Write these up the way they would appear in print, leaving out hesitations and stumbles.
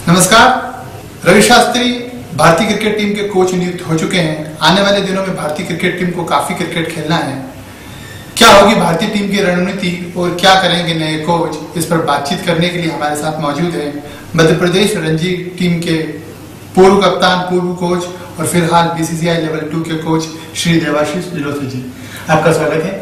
नमस्कार। रवि शास्त्री भारतीय cricket team के कोच नियुक्त हो चुके हैं। आने वाले दिनों में भारतीय क्रिकेट टीम को काफी क्रिकेट खेलना है। क्या होगी भारतीय टीम की रणनीति और क्या करेंगे नए कोच, इस पर बातचीत करने के लिए हमारे साथ मौजूद है मध्य प्रदेश रणजी टीम के पूर्व कप्तान, पूर्व कोच और फिलहाल बीसीसीआई लेवल 2 के कोच श्री देवाशीष निलोथी जी। आपका स्वागत है।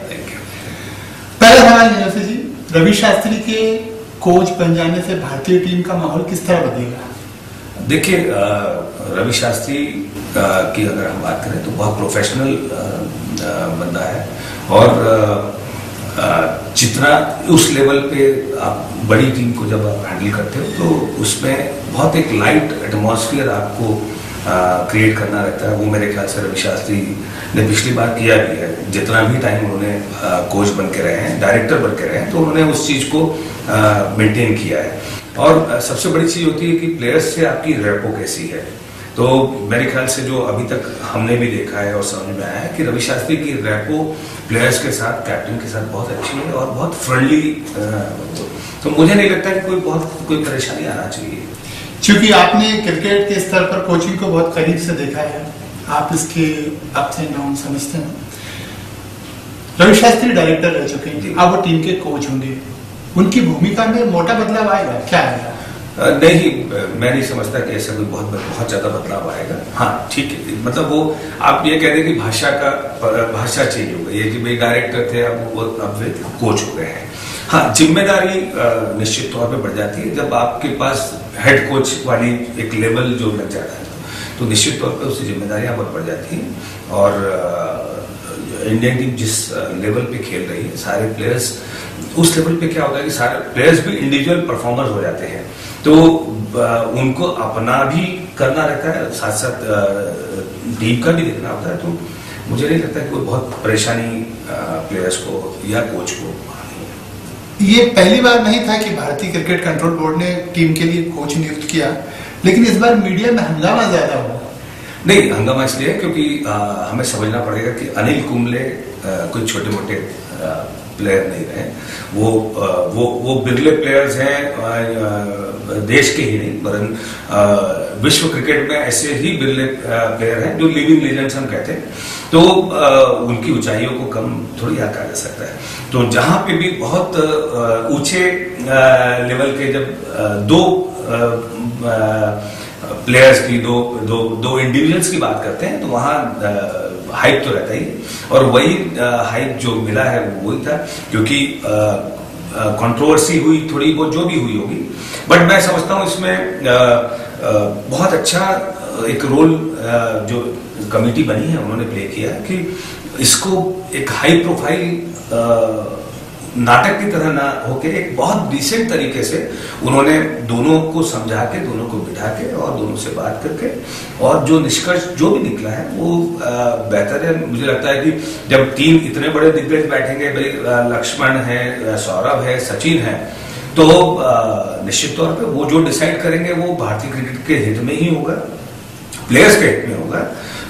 पहला सवाल निलोथी जी, रवि शास्त्री के कोच बन जाने से भारतीय टीम का माहौल किस तरह बदलेगा? देखिए, रवि शास्त्री की अगर हम बात करें तो बहुत प्रोफेशनल बंदा है और जितना उस लेवल पे आप बड़ी टीम को जब आप हैंडल करते हो तो उसमें बहुत एक लाइट एटमॉस्फेयर आपको क्रिएट करना रहता है। वो मेरे ख्याल से रवि शास्त्री ने पिछली बार किया भी है। जितना भी टाइम उन्होंने कोच बन के रहे हैं, डायरेक्टर बन के रहे हैं, तो उन्होंने उस चीज को मेंटेन किया है। और सबसे बड़ी चीज होती है कि प्लेयर्स से आपकी रेपो कैसी है। तो मेरे ख्याल से जो अभी तक हमने भी देखा है और समझ में आया है कि रवि शास्त्री की रेपो प्लेयर्स के साथ, कैप्टन के साथ बहुत अच्छी है और बहुत फ्रेंडली। तो मुझे नहीं लगता कि कोई परेशानी आना चाहिए। क्योंकि आपने क्रिकेट के स्तर पर कोचिंग को बहुत करीब से देखा है, आप इसके अप्स एंड डाउन समझते हैं। रवि शास्त्री डायरेक्टर रह चुके हैं, अब वो टीम के कोच होंगे, उनकी भूमिका में मोटा बदलाव आएगा? क्या आएगा? नहीं, मैं नहीं समझता कि ऐसा कोई बहुत ज्यादा बदलाव आएगा। हाँ ठीक है, मतलब वो आप ये कह रहे कि भाषा चेंज हो गई है कि भाई डायरेक्टर थे अब वे कोच हो गए हैं। हाँ, जिम्मेदारी निश्चित तौर पे बढ़ जाती है जब आपके पास हेड कोच वाली एक लेवल जो लग जाता है तो निश्चित तौर पे उसकी जिम्मेदारियां बहुत बढ़ जाती हैं। और इंडियन टीम जिस लेवल पे खेल रही है, सारे प्लेयर्स उस लेवल पे क्या होता है कि सारे प्लेयर्स भी इंडिविजुअल परफॉर्मर्स हो जाते हैं, तो उनको अपना भी करना रहता है, साथ साथ टीम का भी देखना होता है। तो मुझे नहीं लगता कि कोई बहुत परेशानी प्लेयर्स को या कोच को। ये पहली बार नहीं था कि भारतीय क्रिकेट कंट्रोल बोर्ड ने टीम के लिए कोच नियुक्त किया, लेकिन इस बार मीडिया में हंगामा ज्यादा हुआ। नहीं, हंगामा इसलिए है क्योंकि हमें समझना पड़ेगा कि अनिल कुंबले कोई छोटे मोटे प्लेयर नहीं रहे। वो बिरले प्लेयर्स हैं, देश के ही नहीं वरन विश्व क्रिकेट में ऐसे ही बिरले प्लेयर हैं जो लिविंग लेजेंड्स हम कहते हैं। तो उनकी ऊंचाइयों को कम थोड़ी आंका जा सकता है। तो जहां पे भी बहुत ऊंचे लेवल के जब दो प्लेयर्स की दो इंडिविजुअल्स की बात करते हैं तो वहां हाइप तो रहता ही, और वही हाइप जो मिला है वो वही था, क्योंकि कंट्रोवर्सी हुई थोड़ी बहुत जो भी हुई होगी, बट मैं समझता हूं इसमें बहुत अच्छा एक रोल जो कमेटी बनी है उन्होंने प्ले किया है कि इसको एक हाई प्रोफाइल नाटक की तरह ना होके एक बहुत डिसेंट तरीके से उन्होंने दोनों को समझा के, दोनों को बिठा के और दोनों से बात करके, और जो निष्कर्ष जो भी निकला है वो बेहतर है। मुझे लगता है कि जब तीन इतने बड़े दिग्गज बैठेंगे, भाई लक्ष्मण है, सौरभ है, सचिन है, तो निश्चित तौर पे वो जो डिसाइड करेंगे वो भारतीय क्रिकेट के हित में ही होगा, प्लेयर्स के हित में होगा।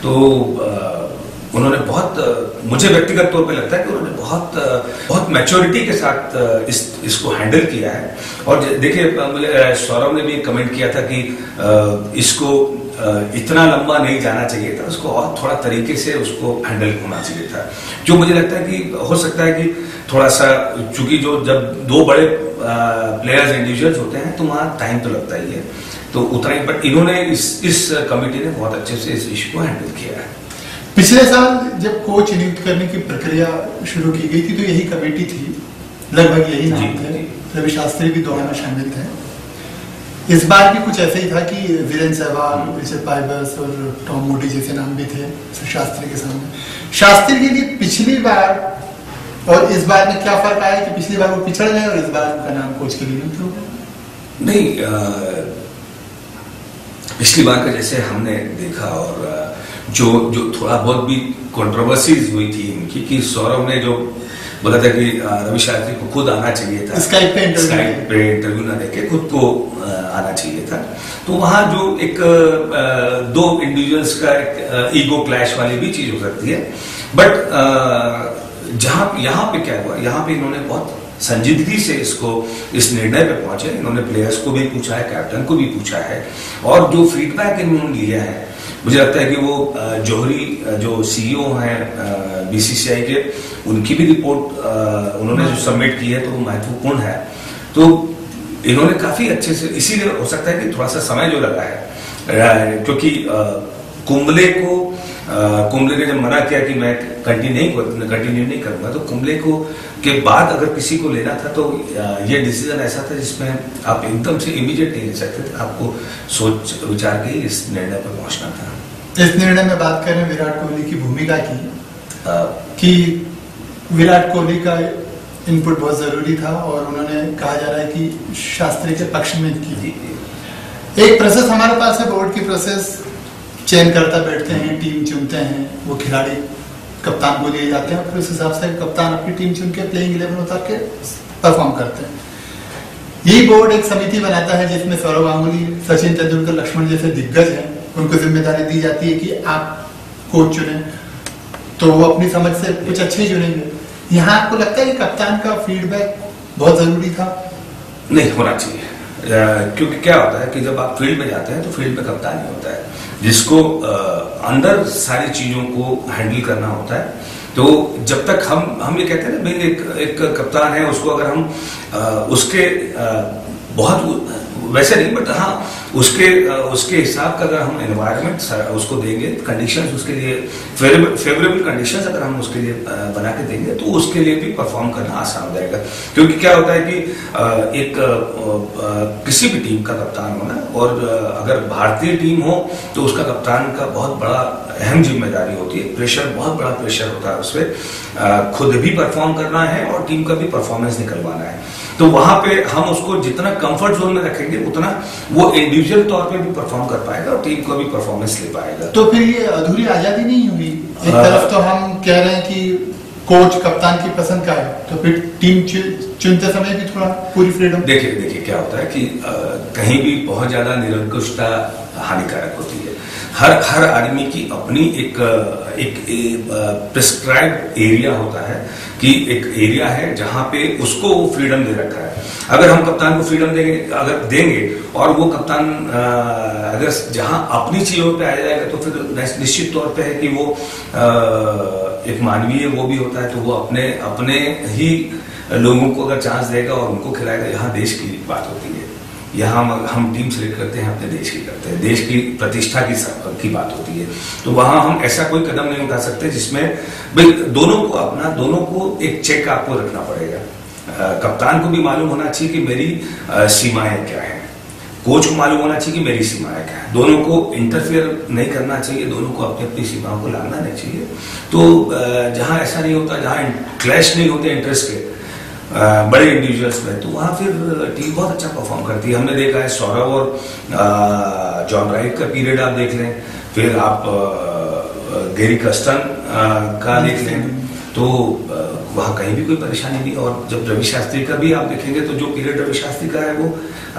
तो उन्होंने मुझे व्यक्तिगत तौर पे लगता है कि उन्होंने बहुत मैच्योरिटी के साथ इसको हैंडल किया है। और देखिए, मुझे सौरभ ने भी कमेंट किया था कि इसको इतना लंबा नहीं जाना चाहिए था, उसको और थोड़ा तरीके से उसको हैंडल होना चाहिए था। जो मुझे लगता है कि हो सकता है कि थोड़ा सा, चूंकि जब दो बड़े प्लेयर्स इंडिविजुअल्स होते हैं तो वहां टाइम तो लगता ही है, तो उतना ही, बट इन्होंने इस कमेटी ने बहुत अच्छे से इस इश्यू को हैंडल किया है। पिछले साल जब कोच नियुक्त करने की प्रक्रिया शुरू की गई थी तो यही कमेटी थी, लगभग यही नाम थे, रवि शास्त्री भी दोनों में शामिल थे। इस बार भी कुछ ऐसे ही था कि वीरेंद्र सहवाग, रिचर्ड पाइबर्स और टॉम मूडी जैसे नाम भी थे शास्त्री के सामने। शास्त्री के लिए पिछली बार और इस बार में क्या फर्क आया कि पिछली बार वो पिछड़ गए और इस बार उनका नाम कोच के लिए नियुक्त हो गया? नहीं, पिछली बार का जैसे हमने देखा और जो थोड़ा बहुत भी कंट्रोवर्सीज हुई थी इनकी, कि सौरभ ने जो बोला था कि रवि शास्त्री को खुद आना चाहिए था, स्काइप पे इंटरव्यू ना देके खुद को आना चाहिए था, तो वहां जो एक दो इंडिविजुअल्स का एक ईगो क्लैश वाली भी चीज हो सकती है। बट यहाँ पे क्या हुआ, यहाँ पे इन्होंने बहुत संजीदगी से इस निर्णय पे पहुंचे। इन्होंने प्लेयर्स को भी पूछा है, कैप्टन को भी पूछा है, और जो फीडबैक इन्होंने लिया है, मुझे लगता है कि वो जौहरी जो सीईओ हैं बीसीसीआई के, उनकी भी रिपोर्ट उन्होंने जो सबमिट की है तो वो महत्वपूर्ण है। तो इन्होंने काफी अच्छे से, इसीलिए हो सकता है कि थोड़ा सा समय जो लगा है, क्योंकि कुंबले ने जब मना किया कि मैं कंटिन्यू नहीं करूंगा, तो कुंबले को के बाद अगर किसी को लेना था तो ये डिसीजन ऐसा था जिसमें आप एकदम से इमीडिएट नहीं ले सकते थे, आपको सोच विचार के इस निर्णय पर पहुंचना था। इस निर्णय में बात करें विराट कोहली की भूमिका की, कि विराट कोहली का इनपुट बहुत जरूरी था, और उन्होंने कहा जा रहा है कि शास्त्री के पक्ष में की। एक प्रोसेस हमारे पास है, बोर्ड की प्रोसेस, चयन करता बैठते हैं, टीम चुनते हैं, वो खिलाड़ी कप्तान को दिए जाते हैं, फिर उस हिसाब से कप्तान अपनी टीम चुन के प्लेइंग 11 उतार के परफॉर्म करते हैं। यही बोर्ड एक समिति बनाता है जिसमें सौरव गांगुली, सचिन तेंदुलकर, लक्ष्मण जैसे दिग्गज हैं, उनको जिम्मेदारी दी जाती है कि आप कोच चुने, तो वो अपनी समझ से कुछ अच्छे ही चुनेंगे। यहाँ आपको लगता है कि कप्तान का फीडबैक बहुत जरूरी था? नहीं, होना चाहिए, क्योंकि क्या होता है कि जब आप फील्ड में जाते हैं तो फील्ड में कप्तान ही होता है, जिसको अंदर सारी चीजों को हैंडल करना होता है। तो जब तक हम ये कहते हैं ना, भाई एक कप्तान है, उसको अगर हम उसके बहुत वैसे नहीं, बट हाँ उसके हिसाब का अगर हम एनवायरनमेंट उसको देंगे, कंडीशंस उसके लिए फेवरेबल कंडीशंस अगर हम उसके लिए बना के देंगे, तो उसके लिए भी परफॉर्म करना आसान हो जाएगा। क्योंकि क्या होता है कि किसी भी टीम का कप्तान होना, और अगर भारतीय टीम हो तो उसका कप्तान का बहुत बड़ा अहम जिम्मेदारी होती है, प्रेशर, बहुत बड़ा प्रेशर होता है उस पर, खुद भी परफॉर्म करना है और टीम का भी परफॉर्मेंस निकलवाना है। तो वहां पे हम उसको जितना कंफर्ट जोन में रखेंगे, उतना वो इंडिविजुअल तौर पे भी परफॉर्म कर पाएगा और टीम को भी परफॉर्मेंस ले पाएगा। तो फिर ये अधूरी आजादी नहीं हुई? एक तरफ तो हम कह रहे हैं कि कोच कप्तान की पसंद का है, तो फिर टीम चुनते समय भी थोड़ा पूरी फ्रीडम। देखिए क्या होता है कि कहीं भी बहुत ज्यादा निरंकुशता हानिकारक होती है। हर आदमी की अपनी एक प्रिस्क्राइब्ड एरिया होता है, कि एक एरिया है जहां पे उसको वो फ्रीडम दे रखा है। अगर हम कप्तान को फ्रीडम देंगे और वो कप्तान अगर जहां अपनी चीजों पे आ जाएगा, तो फिर निश्चित तौर पे है कि वो एक मानवीय वो भी होता है, तो वो अपने ही लोगों को अगर चांस देगा और उनको खिलाएगा। यहाँ देश की बात होती है, यहाँ हम टीम सेलेक्ट करते हैं, अपने देश की करते हैं, देश की प्रतिष्ठा की बात होती है। तो वहां हम ऐसा कोई कदम नहीं उठा सकते जिसमें भाई दोनों को एक चेक आपको रखना पड़ेगा। कप्तान को भी मालूम होना चाहिए कि मेरी सीमाएं क्या है, कोच को मालूम होना चाहिए कि मेरी सीमाएं क्या है। दोनों को इंटरफेयर नहीं करना चाहिए, दोनों को अपनी अपनी सीमाओं को लांघना नहीं चाहिए। तो जहां ऐसा नहीं होता, जहां क्लैश नहीं होते इंटरेस्ट के बड़े इंडिविजुअल्स में, तो वहां फिर टीम बहुत अच्छा परफॉर्म करती है। हमने देखा है सौरव और जॉन राइट का पीरियड आप देख लें, फिर आप गैरी कर्स्टन का देख लें, तो वहां कहीं भी कोई परेशानी नहीं। और जब रवि शास्त्री का भी आप देखेंगे, तो जो पीरियड रवि शास्त्री का है वो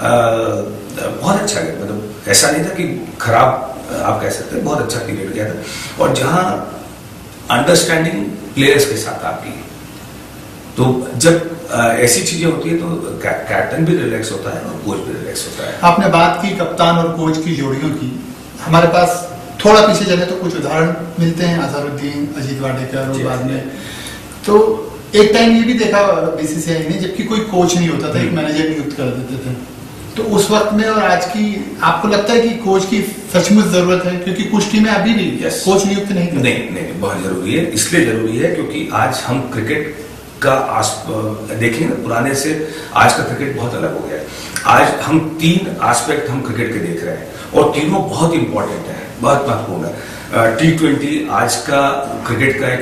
बहुत अच्छा गया, मतलब ऐसा नहीं था कि खराब आप कह सकते हैं, बहुत अच्छा पीरियड गया था। और जहां अंडरस्टैंडिंग प्लेयर्स के साथ आपकी, तो जब ऐसी चीजें होती है तो कैप्टन भी रिलैक्स होता है और कोच भी रिलैक्स होता है। आपने बात की कप्तान और कोच की जोड़ियों की, हमारे पास थोड़ा पीछे चले तो कुछ उदाहरण मिलते हैं, अजहरुद्दीन, अजीत वाडेकर, और बाद में तो एक टाइम ये भी देखा बीसीसीआई ने, जबकि कोई कोच नहीं होता था, एक मैनेजर नियुक्त कर देते थे। तो उस वक्त में और आज की आपको लगता है कि कोच की सचमुच जरूरत है? क्योंकि कुछ टीमें अभी भी कोच नियुक्त नहीं करती। नहीं, बहुत जरूरी है। इसलिए जरूरी है क्योंकि आज हम क्रिकेट का देखेंगे ना, पुराने से आज का क्रिकेट बहुत अलग हो गया है। आज हम 3 एस्पेक्ट हम क्रिकेट के देख रहे हैं, और तीनों बहुत इंपॉर्टेंट है, बहुत महत्वपूर्ण है। T20 आज का क्रिकेट का एक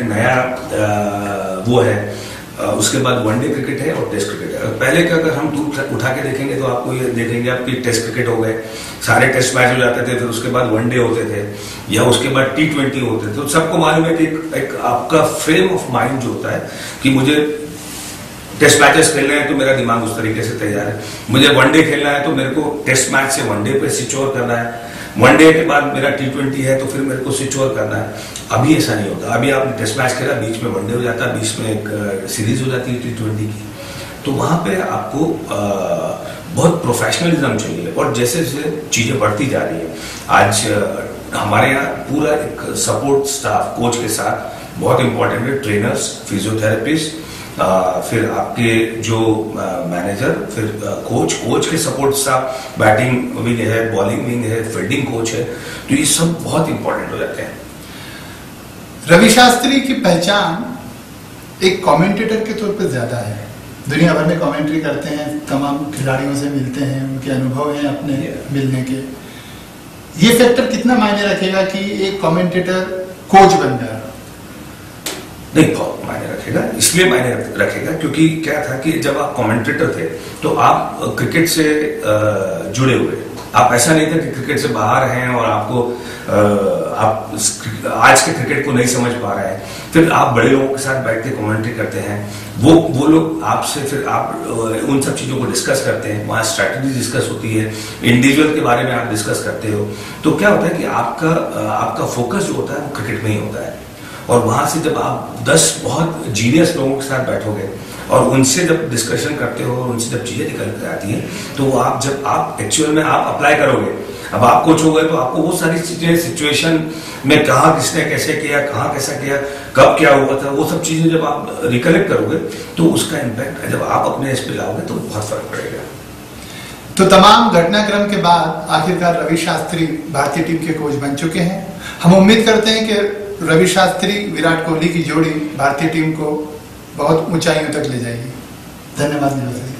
नया वो है, उसके बाद वनडे क्रिकेट है और टेस्ट क्रिकेट है। पहले का अगर हम दूर उठा के देखेंगे तो आपको ये देखेंगे आपकी टेस्ट क्रिकेट हो गए, सारे टेस्ट मैच हो जाते थे, फिर उसके बाद वनडे होते थे, या उसके बाद T20 होते थे। तो सबको मालूम है कि एक आपका फ्रेम ऑफ माइंड जो होता है कि मुझे टेस्ट मैचेस खेलने हैं तो मेरा दिमाग उस तरीके से तैयार है, मुझे वनडे खेलना है तो मेरे को टेस्ट मैच से वनडे पे स्विच ओवर करना है, वनडे के बाद मेरा T20 है तो फिर मेरे को स्विच ओवर करना है। अभी ऐसा नहीं होता। अभी आपने टेस्ट मैच खेला, बीच में वनडे हो जाता है, बीच में एक सीरीज हो जाती है T20 की, तो वहां पे आपको बहुत प्रोफेशनलिज्म चाहिए। और जैसे जैसे चीजें बढ़ती जा रही है, आज हमारे यहाँ पूरा एक सपोर्ट स्टाफ कोच के साथ बहुत इंपॉर्टेंट है, ट्रेनर्स, फिजियोथेरेपिस्ट, फिर आपके जो मैनेजर, फिर कोच के सपोर्ट स्टाफ, बैटिंग विंग है, बॉलिंग विंग है, फील्डिंग कोच है, तो ये सब बहुत इंपॉर्टेंट हो जाते हैं। रवि शास्त्री की पहचान एक कमेंटेटर के तौर पर ज्यादा है। दुनिया भर में कमेंट्री करते हैं, तमाम खिलाड़ियों से मिलते हैं, उनके अनुभव हैं अपने मिलने के। ये फैक्टर कितना मायने रखेगा कि एक कमेंटेटर कोच बन जाए? नहीं, बहुत मायने रखेगा। इसलिए मायने रखेगा क्योंकि क्या था कि जब आप कमेंटेटर थे तो आप क्रिकेट से जुड़े हुए, आप ऐसा नहीं था कि क्रिकेट से बाहर हैं और आपको आप आज के क्रिकेट को नहीं समझ पा रहे हैं। फिर आप बड़े लोगों के साथ बैठ के कमेंट्री करते हैं, वो लोग आपसे, फिर आप उन सब चीजों को डिस्कस करते हैं, वहाँ स्ट्रैटेजी डिस्कस होती है, इंडिविजुअल के बारे में आप डिस्कस करते हो। तो क्या होता है कि आपका फोकस जो होता है वो क्रिकेट में ही होता है। और वहां से जब आप 10 बहुत जीनियस लोगों के साथ बैठोगे और उनसे जब डिस्कशन करते हो और उनसे जब चीजें निकल कर आती हैं, तो वो जब आप एक्चुअल में आप अप्लाई करोगे, अब आप कोच हो गए तो आपको वो सारी चीजें सिचुएशन में कहाँ किसने कैसे किया, कहाँ कैसा किया, कब क्या हुआ था, वो सब चीजें जब आप रिकलेक्ट करोगे तो उसका इम्पैक्ट जब आप अपने इस पे लाओगे तो बहुत फर्क पड़ेगा। तो तमाम घटनाक्रम के बाद आखिरकार रवि शास्त्री भारतीय टीम के कोच बन चुके हैं। हम उम्मीद करते हैं कि रवि शास्त्री विराट कोहली की जोड़ी भारतीय टीम को बहुत ऊंचाइयों तक ले जाएगी। धन्यवाद।